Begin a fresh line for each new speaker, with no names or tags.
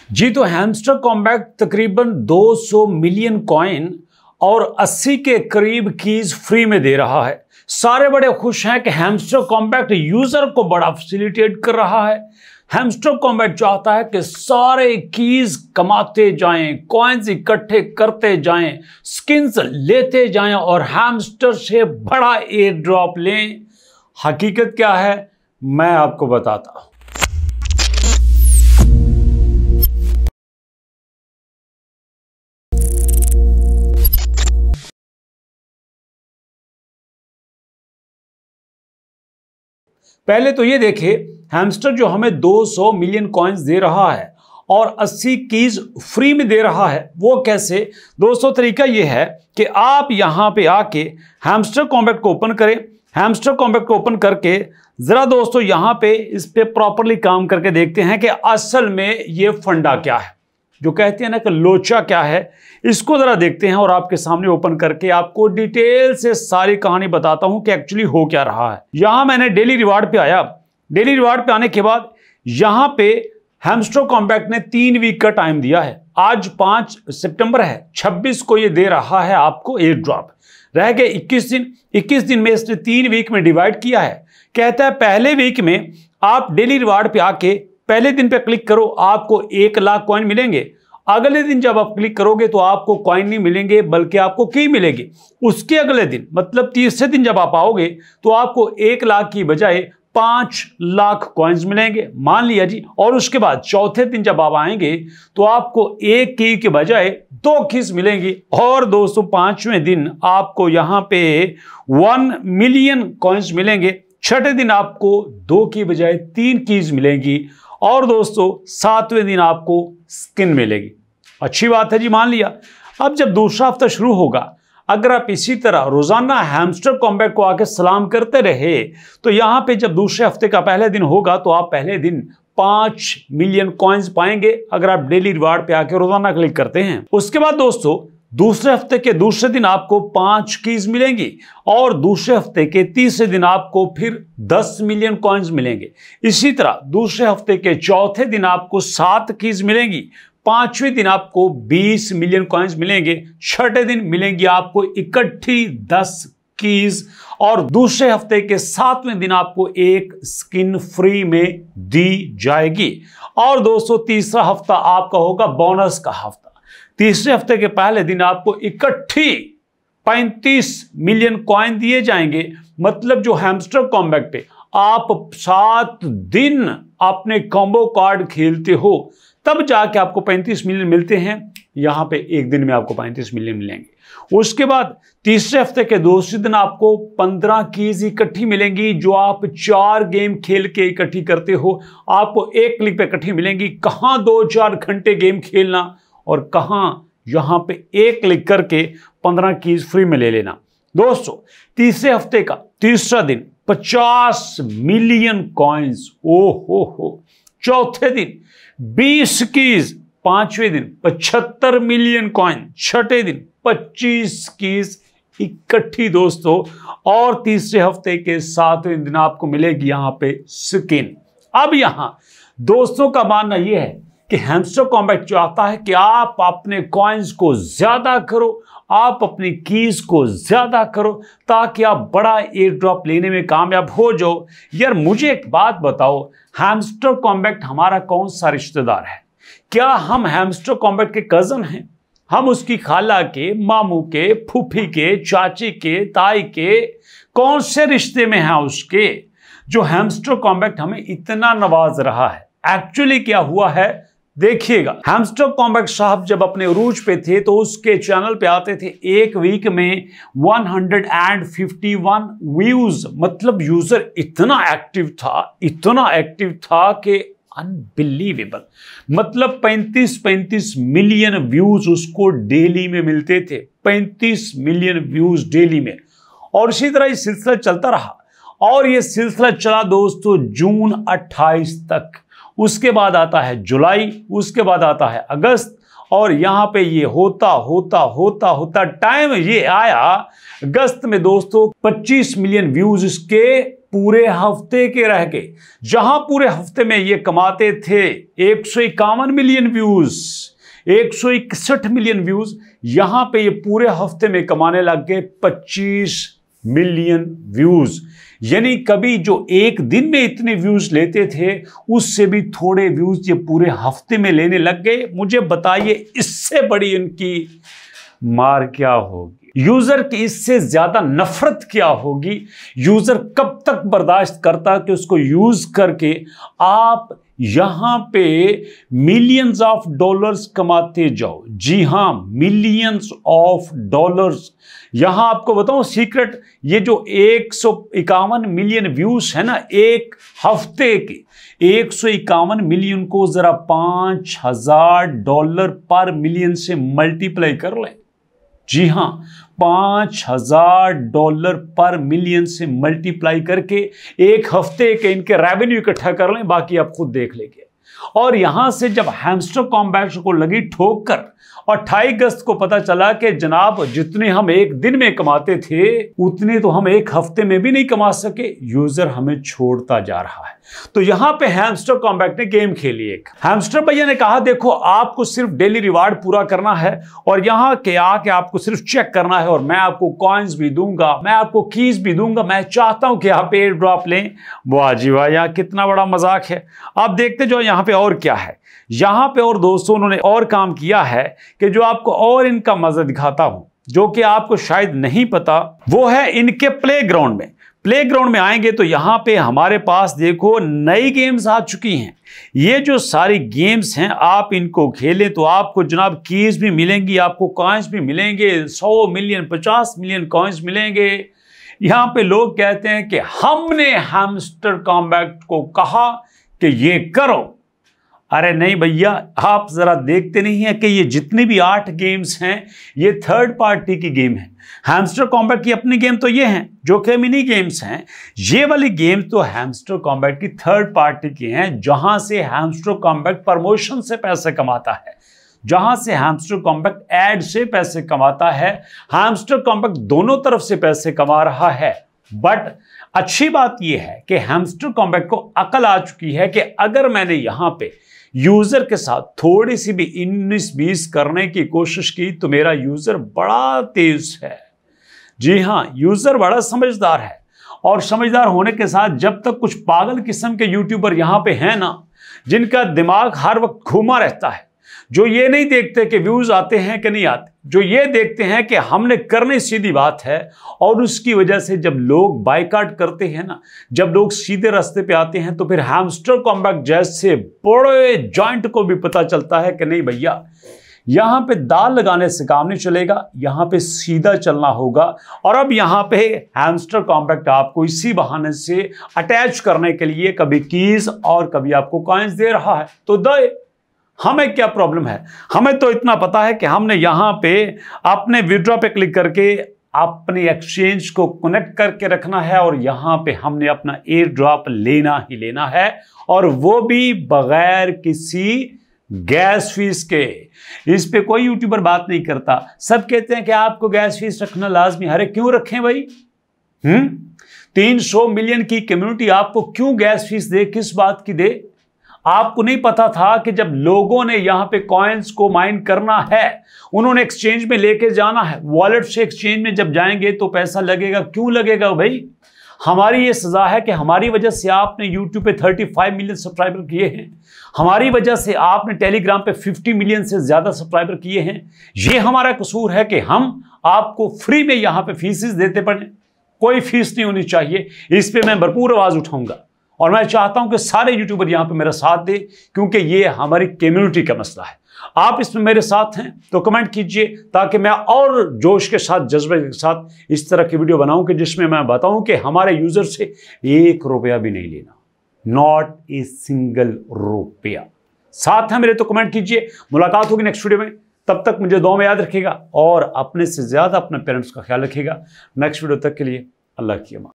जी तो Hamster combat तकरीबन 200 million coin और 80 के करीब कीज फ्री में दे रहा है। सारे बड़े खुश हैं कि हैमस्टर कॉम्बैट यूजर को बड़ा फैसिलिटेट कर रहा है। हैमस्टर कॉम्बैट चाहता है कि सारे कीज कमाते जाएं, कॉइन्स इकट्ठे करते जाएं, स्किन्स लेते जाएं और हैमस्टर से बड़ा एयर ड्रॉप लें। हकीकत क्या है मैं आपको बताता हूं। पहले तो ये देखिए, हैमस्टर जो हमें 200 मिलियन कॉइन्स दे रहा है और 80 कीज फ्री में दे रहा है। वो कैसे दोस्तों? तरीका ये है कि आप यहां पे आके हैमस्टर कॉम्बैट को ओपन करें। हैमस्टर कॉम्बैट को ओपन करके जरा दोस्तों यहां पे इस पे प्रॉपरली काम करके देखते हैं कि असल में ये फंडा क्या है, जो कहते हैं ना कि लोचा क्या है। इसको जरा देखते हैं और आपके सामने ओपन करके आपको डिटेल से सारी कहानी बताता हूं कि एक्चुअली हो क्या रहा है। यहां मैंने डेली रिवार्ड पे आया। डेली रिवार्ड पे आने के बाद यहां पे हैमस्टर कॉम्बैट ने 3 वीक का टाइम दिया है। आज 5 सितंबर है, 26 को ये दे रहा है आपको एयर ड्रॉप। रह गए 21 दिन। 21 दिन में इसने 3 वीक में डिवाइड किया है। कहता है पहले वीक में आप डेली रिवार्ड पे आके पहले दिन पे क्लिक करो, आपको 1 लाख कॉइन मिलेंगे। अगले दिन जब आप क्लिक करोगे तो आपको कॉइन नहीं मिलेंगे बल्कि आपको की मिलेगी। उसके अगले दिन मतलब तीसरे दिन जब आप आओगे तो आपको 1 लाख की बजाय 5 लाख कॉइन्स मिलेंगे, मान लिया जी। और उसके बाद चौथे दिन जब आप आएंगे तो आपको 1 की के बजाय 2 कीज मिलेंगी। और दोस्तों 5वें दिन आपको यहां पे 1 मिलियन कॉइन्स मिलेंगे। छठे दिन आपको 2 की बजाय 3 कीज मिलेंगी। और दोस्तों 7वें दिन आपको स्किन मिलेगी। अच्छी बात है जी, मान लिया। अब जब दूसरा हफ्ता शुरू होगा, अगर आप इसी तरह रोजाना हैमस्टर कॉम्बैट को आके सलाम करते रहे तो यहां पे जब दूसरे हफ्ते का पहले दिन होगा तो आप पहले दिन 5 मिलियन कॉइन्स पाएंगे अगर आप डेली रिवार्ड पे आके रोजाना क्लिक करते हैं। उसके बाद दोस्तों दूसरे हफ्ते के दूसरे दिन आपको 5 कीज मिलेंगी और दूसरे हफ्ते के तीसरे दिन आपको फिर 10 मिलियन कॉइन्स मिलेंगे। इसी तरह दूसरे हफ्ते के चौथे दिन आपको 7 कीज मिलेंगी। 5वें दिन आपको 20 मिलियन कॉइन्स मिलेंगे। छठे दिन मिलेंगी आपको इकट्ठी 10 कीज और दूसरे हफ्ते के 7वें दिन आपको 1 स्किन फ्री में दी जाएगी। और दोस्तों तीसरा हफ्ता आपका होगा बोनस का हफ्ता। तीसरे हफ्ते के पहले दिन आपको इकट्ठी 35 मिलियन कॉइन दिए जाएंगे। मतलब जो हैमस्टर कॉम्बैट पे आप 7 दिन अपने कॉम्बो कार्ड खेलते हो तब जाके आपको 35 मिलियन मिलते हैं। यहां पे 1 दिन में आपको 35 मिलियन मिलेंगे। उसके बाद तीसरे हफ्ते के दूसरे दिन आपको 15 कीज इकट्ठी मिलेंगी जो आप 4 गेम खेल के इकट्ठी करते हो। आपको 1 क्लिक पे इकट्ठी मिलेंगी। कहां 2-4 घंटे गेम खेलना और कहां यहां पे 1 क्लिक करके 15 कीज फ्री में ले लेना। दोस्तों तीसरे हफ्ते का तीसरा दिन 50 मिलियन कॉइन्स। ओ हो। चौथे दिन 20 कीज। 5वें दिन 75 मिलियन कॉइन। छठे दिन 25 कीज इकट्ठी दोस्तों। और तीसरे हफ्ते के 7वें दिन आपको मिलेगी यहां पे स्किन। अब यहां दोस्तों का मानना यह है कि हैमस्टर कॉम्बैट चाहता है कि आप अपने कॉइन्स को ज्यादा करो, आप अपनी कीज को ज्यादा करो ताकि आप बड़ा एयर ड्रॉप लेने में कामयाब हो जाओ। यार मुझे एक बात बताओ, हैमस्टर कॉम्बैट हमारा कौन सा रिश्तेदार है? क्या हम हैमस्टर कॉम्बैट के कजन हैं? हम उसकी खाला के, मामू के, फूफी के, चाची के, ताई के कौन से रिश्ते में हैं उसके जो हैमस्टर कॉम्बैट हमें इतना नवाज रहा है? एक्चुअली क्या हुआ है देखिएगा। हैमस्टर कॉम्बैट साहब जब अपने उरूज पे थे तो उसके चैनल पे आते थे 1 वीक में 151 व्यूज। मतलब यूजर इतना एक्टिव था कि अनबिलीवेबल। मतलब 35 मिलियन व्यूज उसको डेली में मिलते थे। 35 मिलियन व्यूज डेली में। और इसी तरह ये सिलसिला चलता रहा और ये सिलसिला चला दोस्तों जून 28 तक। उसके बाद आता है जुलाई, उसके बाद आता है अगस्त और यहां पे ये होता टाइम ये आया अगस्त में दोस्तों 25 मिलियन व्यूज इसके पूरे हफ्ते के रह गए। जहां पूरे हफ्ते में ये कमाते थे 151 मिलियन व्यूज, 161 मिलियन व्यूज, यहां पे ये पूरे हफ्ते में कमाने लग गए 25 मिलियन व्यूज। यानी कभी जो एक दिन में इतने व्यूज लेते थे उससे भी थोड़े व्यूज ये पूरे हफ्ते में लेने लग गए। मुझे बताइए इससे बड़ी इनकी मार क्या होगी? यूजर की इससे ज्यादा नफरत क्या होगी? यूजर कब तक बर्दाश्त करता कि उसको यूज करके आप यहां पे मिलियंस ऑफ डॉलर्स कमाते जाओ। जी हां, मिलियंस ऑफ डॉलर्स। यहां आपको बताऊं सीक्रेट, ये जो 151 मिलियन व्यूज है ना एक हफ्ते के, 151 मिलियन को जरा $5000 पर मिलियन से मल्टीप्लाई कर लें। जी हां, $5000 पर मिलियन से मल्टीप्लाई करके एक हफ्ते के इनके रेवेन्यू इकट्ठा कर लें, बाकी आप खुद देख लेंगे। और यहां से जब हैमस्टर कॉम्बैट को लगी ठोकर और 28 अगस्त को पता चला कि जनाब जितने हम एक दिन में कमाते थे उतने तो हम एक हफ्ते में भी नहीं कमा सके, यूजर हमें छोड़ता जा रहा है। तो यहां पे हैमस्टर कॉम्बैट ने गेम खेली। एक हैमस्टर भैया ने कहा देखो आपको सिर्फ डेली रिवार्ड पूरा करना है और यहां के आके आपको सिर्फ चेक करना है और मैं आपको कॉइन्स भी दूंगा, मैं आपको कीज भी दूंगा, मैं चाहता हूं कि आप एयर ड्रॉप लें। वाह जी वाह, यहां कितना बड़ा मजाक है। आप देखते जो यहां पे और क्या है। यहां पे और दोस्तों उन्होंने और काम किया है कि जो आपको और इनका मजा दिखाता हूं, जो कि आपको शायद नहीं पता, वो है इनके प्लेग्राउंड में। प्लेग्राउंड में आएंगे तो यहां पे हमारे पास देखो नई गेम्स आ चुकी हैं। ये जो सारी गेम्स हैं आप इनको खेलें तो आपको जनाब कीज भी मिलेंगी, आपको कॉइन्स भी मिलेंगे, 100 मिलियन 50 मिलियन कॉइन्स मिलेंगे। यहां पे लोग कहते हैं कि हमने हैमस्टर कॉम्बैट को कहा कि ये करो। अरे नहीं भैया, आप जरा देखते नहीं है कि ये जितनी भी 8 गेम्स हैं ये थर्ड पार्टी की गेम है। हैमस्टर कॉम्बैट की अपनी गेम तो ये हैं जो कि मिनी गेम्स हैं। ये वाली गेम तो हैमस्टर कॉम्बैट की थर्ड पार्टी की हैं, जहां से हैमस्टर कॉम्बैट प्रमोशन से पैसे कमाता है, जहां से हैमस्टर कॉम्बैट एड से पैसे कमाता है। हैमस्टर कॉम्बैट दोनों तरफ से पैसे कमा रहा है। बट अच्छी बात यह है कि हैमस्टर कॉम्बैट को अकल आ चुकी है कि अगर मैंने यहां पे यूजर के साथ थोड़ी सी भी 19-20 करने की कोशिश की तो मेरा यूजर बड़ा तेज है। जी हां, यूजर बड़ा समझदार है। और समझदार होने के साथ जब तक कुछ पागल किस्म के यूट्यूबर यहां पे हैं ना, जिनका दिमाग हर वक्त घूमा रहता है, जो ये नहीं देखते कि व्यूज आते हैं कि नहीं आते, जो ये देखते हैं कि हमने करनी सीधी बात है, और उसकी वजह से जब लोग बायकॉट करते हैं ना, जब लोग सीधे रास्ते पे आते हैं तो फिर हैमस्टर कॉम्बैट जैसे बड़े जॉइंट को भी पता चलता है कि नहीं भैया यहां पे दाल लगाने से काम नहीं चलेगा, यहां पे सीधा चलना होगा। और अब यहां पे हैमस्टर कॉम्बैट आपको इसी बहाने से अटैच करने के लिए कभी कीज और कभी आपको कॉइन्स दे रहा है, तो दे, हमें क्या प्रॉब्लम है। हमें तो इतना पता है कि हमने यहां पे अपने विड्रॉ पे क्लिक करके अपने एक्सचेंज को कनेक्ट करके रखना है और यहां पे हमने अपना एयर ड्रॉप लेना ही लेना है, और वो भी बगैर किसी गैस फीस के। इस पे कोई यूट्यूबर बात नहीं करता, सब कहते हैं कि आपको गैस फीस रखना लाजमी। अरे क्यों रखें भाई? 300 मिलियन की कम्युनिटी आपको क्यों गैस फीस दे? किस बात की दे? आपको नहीं पता था कि जब लोगों ने यहां पे कॉइन्स को माइन करना है, उन्होंने एक्सचेंज में लेके जाना है, वॉलेट से एक्सचेंज में जब जाएंगे तो पैसा लगेगा। क्यों लगेगा भाई? हमारी ये सजा है कि हमारी वजह से आपने यूट्यूब पे 35 मिलियन सब्सक्राइबर किए हैं, हमारी वजह से आपने टेलीग्राम पे 50 मिलियन से ज्यादा सब्सक्राइबर किए हैं। ये हमारा कसूर है कि हम आपको फ्री में यहां पे फीसेस देते पड़े। कोई फीस नहीं होनी चाहिए। इस पे मैं भरपूर आवाज उठाऊंगा और मैं चाहता हूं कि सारे यूट्यूबर यहां पे मेरा साथ दें, क्योंकि ये हमारी कम्युनिटी का मसला है। आप इसमें मेरे साथ हैं तो कमेंट कीजिए ताकि मैं और जोश के साथ, जज्बे के साथ इस तरह की वीडियो बनाऊं कि जिसमें मैं बताऊं कि हमारे यूजर से 1 रुपया भी नहीं लेना, नॉट ए सिंगल रुपया। साथ है मेरे तो कमेंट कीजिए। मुलाकात होगी नेक्स्ट वीडियो में, तब तक मुझे दुआ में याद रखिएगा और अपने से ज्यादा अपने पेरेंट्स का ख्याल रखिएगा। नेक्स्ट वीडियो तक के लिए अल्लाह की अमान।